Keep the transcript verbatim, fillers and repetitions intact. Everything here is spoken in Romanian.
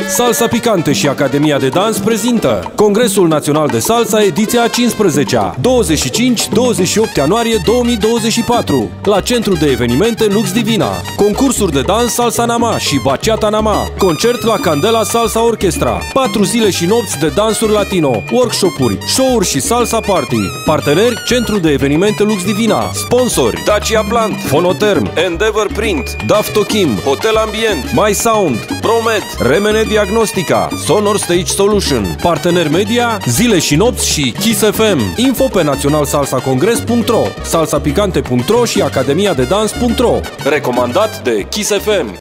Salsa Picante și Academia de Dans prezintă Congresul Național de Salsa, ediția a cincisprezecea, douăzeci și cinci douăzeci și opt ianuarie două mii douăzeci și patru, la Centrul de Evenimente Lux Divina. Concursuri de dans Salsa Nama și Bachata Nama, concert la Candela Salsa Orchestra, patru zile și nopți de dansuri latino, workshop-uri, show-uri și salsa party. Parteneri: Centrul de Evenimente Lux Divina. Sponsori: Dacia Plant, Fonoterm, Endeavor Print, Daftochim, Hotel Ambient, My Sound, Promet, Remene Diagnostica, Sonor Stage Solution. Partener media: Zile și nopți și Kiss F M. Info pe național salsa congres punct ro, salsa picante punct ro și academia de dans punct ro. Recomandat de Kiss F M.